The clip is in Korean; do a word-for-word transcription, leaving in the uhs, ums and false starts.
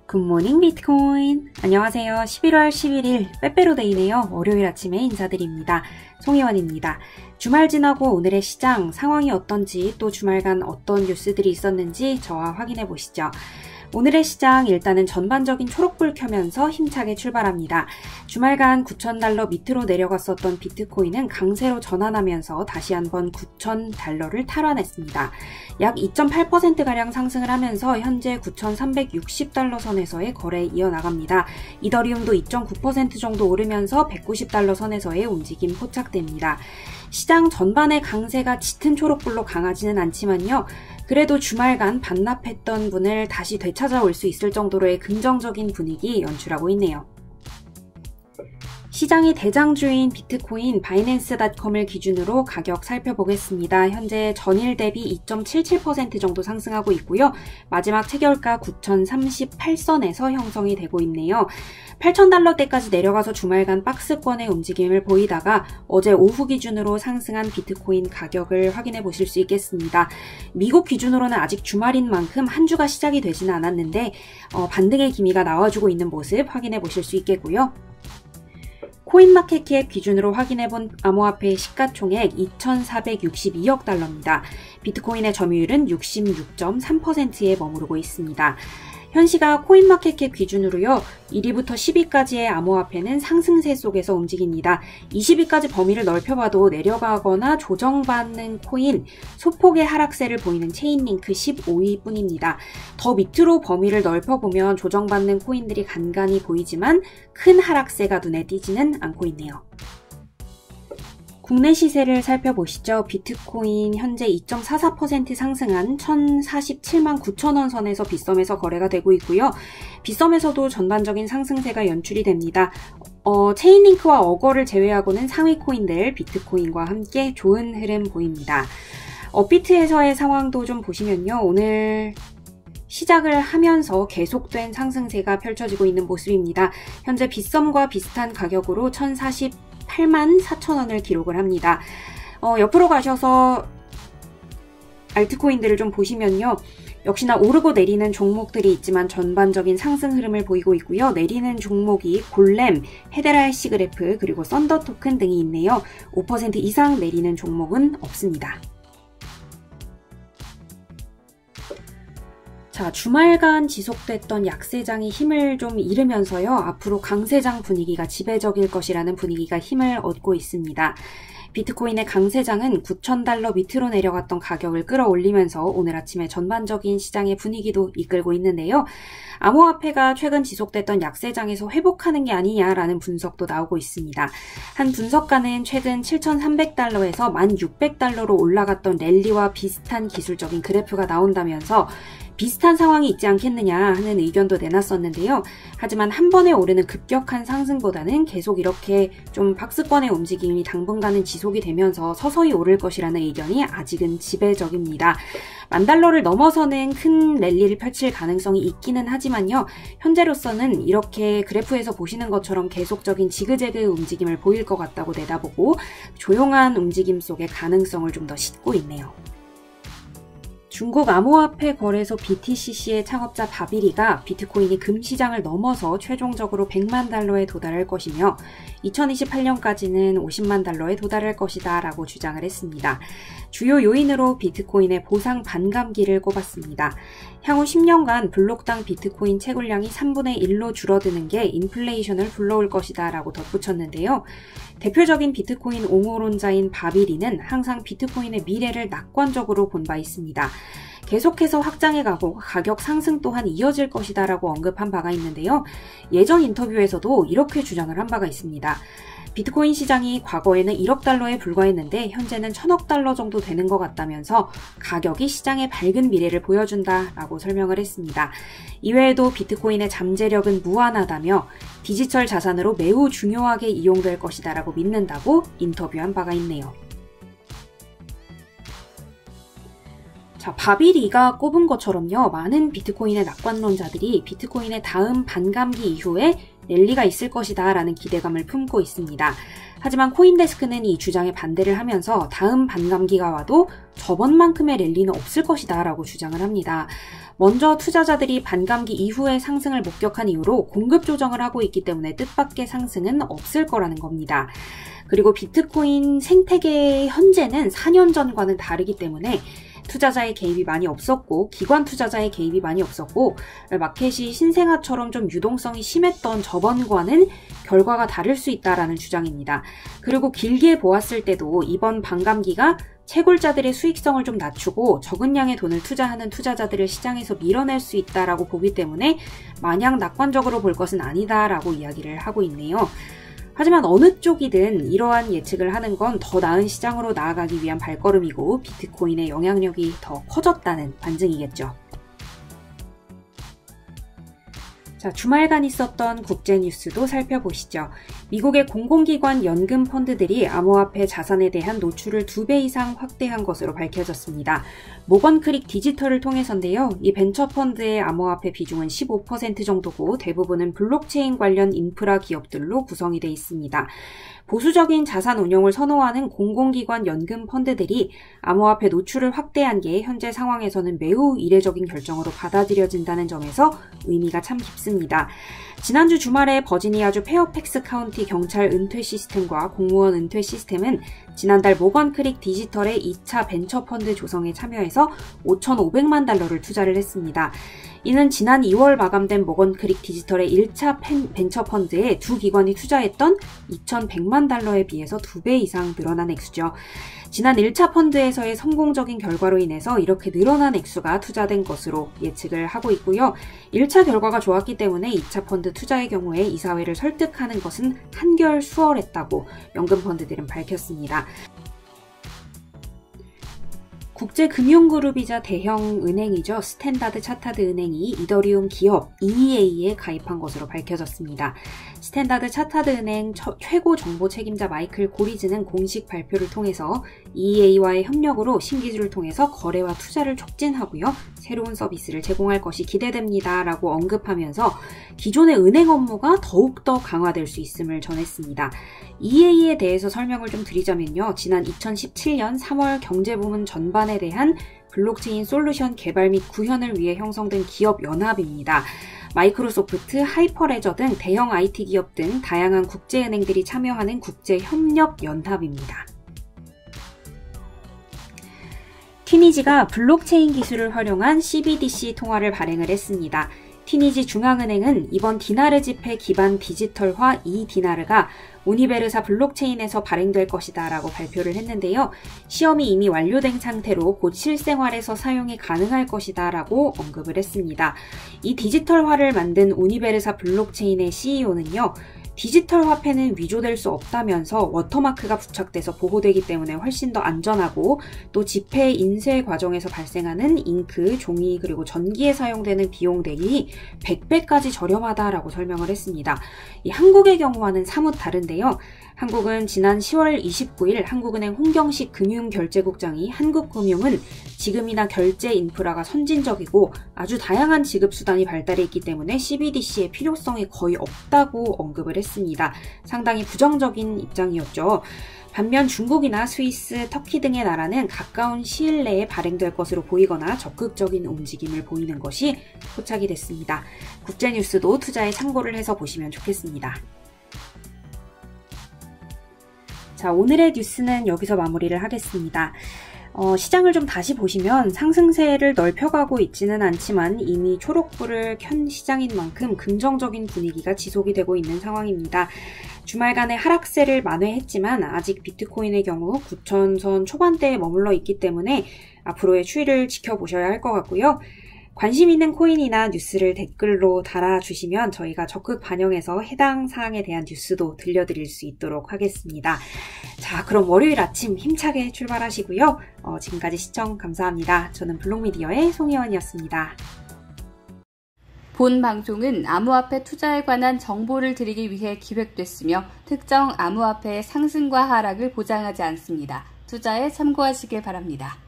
굿모닝 비트코인! 안녕하세요. 십일월 십일일 빼빼로데이네요. 월요일 아침에 인사드립니다. 송희원입니다. 주말 지나고 오늘의 시장 상황이 어떤지 또 주말간 어떤 뉴스들이 있었는지 저와 확인해 보시죠. 오늘의 시장 일단은 전반적인 초록불 켜면서 힘차게 출발합니다. 주말간 구천 달러 밑으로 내려갔었던 비트코인은 강세로 전환하면서 다시 한번 구천 달러를 탈환했습니다. 약 이 점 팔 퍼센트가량 상승을 하면서 현재 구천삼백육십 달러 선에서의 거래에 이어나갑니다. 이더리움도 이 점 구 퍼센트 정도 오르면서 백구십 달러 선에서의 움직임 포착됩니다. 시장 전반의 강세가 짙은 초록불로 강하지는 않지만요. 그래도 주말간 반납했던 분을 다시 되찾아올 수 있을 정도로의 긍정적인 분위기 연출하고 있네요. 시장의 대장주인 비트코인 바이낸스 닷컴을 기준으로 가격 살펴보겠습니다. 현재 전일 대비 이 점 칠칠 퍼센트 정도 상승하고 있고요. 마지막 체결가 구천삼십팔 선에서 형성이 되고 있네요. 팔천 달러대까지 내려가서 주말간 박스권의 움직임을 보이다가 어제 오후 기준으로 상승한 비트코인 가격을 확인해 보실 수 있겠습니다. 미국 기준으로는 아직 주말인 만큼 한 주가 시작이 되지는 않았는데 어, 반등의 기미가 나와주고 있는 모습 확인해 보실 수 있겠고요. 코인마켓캡 기준으로 확인해본 암호화폐의 시가총액 이천사백육십이억 달러입니다. 비트코인의 점유율은 육십육 점 삼 퍼센트에 머무르고 있습니다. 현시가 코인마켓캡 기준으로요. 일 위부터 십 위까지의 암호화폐는 상승세 속에서 움직입니다. 이십 위까지 범위를 넓혀봐도 내려가거나 조정받는 코인, 소폭의 하락세를 보이는 체인링크 십오 위 뿐입니다. 더 밑으로 범위를 넓혀보면 조정받는 코인들이 간간히 보이지만 큰 하락세가 눈에 띄지는 않고 있네요. 국내 시세를 살펴보시죠. 비트코인 현재 이 점 사사 퍼센트 상승한 천사십칠만 구천 원 선에서 빗썸에서 거래가 되고 있고요. 빗썸에서도 전반적인 상승세가 연출이 됩니다. 어, 체인링크와 어거를 제외하고는 상위 코인들 비트코인과 함께 좋은 흐름 보입니다. 업비트에서의 상황도 좀 보시면요. 오늘 시작을 하면서 계속된 상승세가 펼쳐지고 있는 모습입니다. 현재 빗썸과 비슷한 가격으로 천사십팔만 사천 원을 기록을 합니다. 어, 옆으로 가셔서 알트코인들을 좀 보시면요. 역시나 오르고 내리는 종목들이 있지만 전반적인 상승 흐름을 보이고 있고요. 내리는 종목이 골렘, 헤데라 해시그래프, 그리고 썬더 토큰 등이 있네요. 오 퍼센트 이상 내리는 종목은 없습니다. 자, 주말간 지속됐던 약세장이 힘을 좀 잃으면서요. 앞으로 강세장 분위기가 지배적일 것이라는 분위기가 힘을 얻고 있습니다. 비트코인의 강세장은 구천 달러 밑으로 내려갔던 가격을 끌어올리면서 오늘 아침에 전반적인 시장의 분위기도 이끌고 있는데요. 암호화폐가 최근 지속됐던 약세장에서 회복하는 게 아니냐라는 분석도 나오고 있습니다. 한 분석가는 최근 칠천삼백 달러에서 만 육백 달러로 올라갔던 랠리와 비슷한 기술적인 그래프가 나온다면서 비슷한 상황이 있지 않겠느냐 하는 의견도 내놨었는데요. 하지만 한 번에 오르는 급격한 상승보다는 계속 이렇게 좀 박스권의 움직임이 당분간은 지속이 되면서 서서히 오를 것이라는 의견이 아직은 지배적입니다. 만 달러를 넘어서는 큰 랠리를 펼칠 가능성이 있기는 하지만요. 현재로서는 이렇게 그래프에서 보시는 것처럼 계속적인 지그재그 움직임을 보일 것 같다고 내다보고 조용한 움직임 속의 가능성을 좀 더 싣고 있네요. 중국 암호화폐 거래소 비티씨씨의 창업자 바비리가 비트코인이 금시장을 넘어서 최종적으로 백만 달러에 도달할 것이며 이천이십팔 년까지는 오십만 달러에 도달할 것이다 라고 주장을 했습니다. 주요 요인으로 비트코인의 보상 반감기를 꼽았습니다. 향후 십 년간 블록당 비트코인 채굴량이 삼분의 일로 줄어드는 게 인플레이션을 불러올 것이다 라고 덧붙였는데요. 대표적인 비트코인 옹호론자인 바비리는 항상 비트코인의 미래를 낙관적으로 본 바 있습니다. 계속해서 확장해가고 가격 상승 또한 이어질 것이다 라고 언급한 바가 있는데요. 예전 인터뷰에서도 이렇게 주장을 한 바가 있습니다. 비트코인 시장이 과거에는 일억 달러에 불과했는데 현재는 천억 달러 정도 되는 것 같다면서 가격이 시장의 밝은 미래를 보여준다 라고 설명을 했습니다. 이외에도 비트코인의 잠재력은 무한하다며 디지털 자산으로 매우 중요하게 이용될 것이다 라고 믿는다고 인터뷰한 바가 있네요. 자, 바비리가 꼽은 것처럼요. 많은 비트코인의 낙관론자들이 비트코인의 다음 반감기 이후에 랠리가 있을 것이다 라는 기대감을 품고 있습니다. 하지만 코인데스크는 이 주장에 반대를 하면서 다음 반감기가 와도 저번만큼의 랠리는 없을 것이다 라고 주장을 합니다. 먼저 투자자들이 반감기 이후의 상승을 목격한 이후로 공급 조정을 하고 있기 때문에 뜻밖의 상승은 없을 거라는 겁니다. 그리고 비트코인 생태계의 현재는 사 년 전과는 다르기 때문에 투자자의 개입이 많이 없었고 기관 투자자의 개입이 많이 없었고 마켓이 신생아처럼 좀 유동성이 심했던 저번과는 결과가 다를 수 있다라는 주장입니다. 그리고 길게 보았을 때도 이번 반감기가 채굴자들의 수익성을 좀 낮추고 적은 양의 돈을 투자하는 투자자들을 시장에서 밀어낼 수 있다라고 보기 때문에 마냥 낙관적으로 볼 것은 아니다라고 이야기를 하고 있네요. 하지만 어느 쪽이든 이러한 예측을 하는 건 더 나은 시장으로 나아가기 위한 발걸음이고 비트코인의 영향력이 더 커졌다는 반증이겠죠. 자, 주말간 있었던 국제 뉴스도 살펴보시죠. 미국의 공공기관 연금 펀드들이 암호화폐 자산에 대한 노출을 두 배 이상 확대한 것으로 밝혀졌습니다. 모건크릭 디지털을 통해서인데요. 이 벤처펀드의 암호화폐 비중은 십오 퍼센트 정도고 대부분은 블록체인 관련 인프라 기업들로 구성이 되어 있습니다. 보수적인 자산 운용을 선호하는 공공기관 연금 펀드들이 암호화폐 노출을 확대한 게 현재 상황에서는 매우 이례적인 결정으로 받아들여진다는 점에서 의미가 참 깊습니다. 지난주 주말에 버지니아주 페어팩스 카운티 경찰 은퇴 시스템과 공무원 은퇴 시스템은 지난달 모건크릭 디지털의 이 차 벤처펀드 조성에 참여해서 오천오백만 달러를 투자를 했습니다. 이는 지난 이월 마감된 모건크릭 디지털의 일 차 벤처펀드에 두 기관이 투자했던 이천백만 달러에 비해서 두 배 이상 늘어난 액수죠. 지난 일 차 펀드에서의 성공적인 결과로 인해서 이렇게 늘어난 액수가 투자된 것으로 예측을 하고 있고요. 일 차 결과가 좋았기 때문에 이 차 펀드 투자의 경우에 이사회를 설득하는 것은 한결 수월했다고 연금펀드들은 밝혔습니다. 국제금융그룹이자 대형 은행이죠. 스탠다드 차타드 은행이 이더리움 기업 이이에이에 가입한 것으로 밝혀졌습니다. 스탠다드 차타드 은행 최고 정보 책임자 마이클 고리즈는 공식 발표를 통해서 이이에이와의 협력으로 신기술을 통해서 거래와 투자를 촉진하고요. 새로운 서비스를 제공할 것이 기대됩니다. 라고 언급하면서 기존의 은행 업무가 더욱더 강화될 수 있음을 전했습니다. 이이에이에 대해서 설명을 좀 드리자면요. 지난 이천십칠 년 삼월 경제부문 전반에 대한 블록체인 솔루션 개발 및 구현을 위해 형성된 기업 연합입니다. 마이크로소프트, 하이퍼레저 등 대형 아이티 기업 등 다양한 국제은행들이 참여하는 국제협력연합입니다. 티니지가 블록체인 기술을 활용한 씨비디씨 통화를 발행을 했습니다. 티니지 중앙은행은 이번 디나르 지폐 기반 디지털화 이 디나르가 우니베르사 블록체인에서 발행될 것이다 라고 발표를 했는데요. 시험이 이미 완료된 상태로 곧 실생활에서 사용이 가능할 것이다 라고 언급을 했습니다. 이 디지털화를 만든 우니베르사 블록체인의 씨이오는요. 디지털 화폐는 위조될 수 없다면서 워터마크가 부착돼서 보호되기 때문에 훨씬 더 안전하고 또 지폐 인쇄 과정에서 발생하는 잉크, 종이 그리고 전기에 사용되는 비용 대비 백 배까지 저렴하다라고 설명을 했습니다. 이 한국의 경우와는 사뭇 다른데요. 한국은 지난 시월 이십구일 한국은행 홍경식 금융결제국장이 한국금융은 지금이나 결제 인프라가 선진적이고 아주 다양한 지급수단이 발달해 있기 때문에 씨비디씨의 필요성이 거의 없다고 언급을 했습니다. 상당히 부정적인 입장이었죠. 반면 중국이나 스위스, 터키 등의 나라는 가까운 시일 내에 발행될 것으로 보이거나 적극적인 움직임을 보이는 것이 포착이 됐습니다. 국제뉴스도 투자에 참고를 해서 보시면 좋겠습니다. 자, 오늘의 뉴스는 여기서 마무리를 하겠습니다. 어, 시장을 좀 다시 보시면 상승세를 넓혀가고 있지는 않지만 이미 초록불을 켠 시장인 만큼 긍정적인 분위기가 지속이 되고 있는 상황입니다. 주말간의 하락세를 만회했지만 아직 비트코인의 경우 구천 선 초반대에 머물러 있기 때문에 앞으로의 추이를 지켜보셔야 할 것 같고요. 관심 있는 코인이나 뉴스를 댓글로 달아주시면 저희가 적극 반영해서 해당 사항에 대한 뉴스도 들려드릴 수 있도록 하겠습니다. 자, 그럼 월요일 아침 힘차게 출발하시고요. 어, 지금까지 시청 감사합니다. 저는 블록미디어의 송혜원이었습니다. 본 방송은 암호화폐 투자에 관한 정보를 드리기 위해 기획됐으며 특정 암호화폐의 상승과 하락을 보장하지 않습니다. 투자에 참고하시길 바랍니다.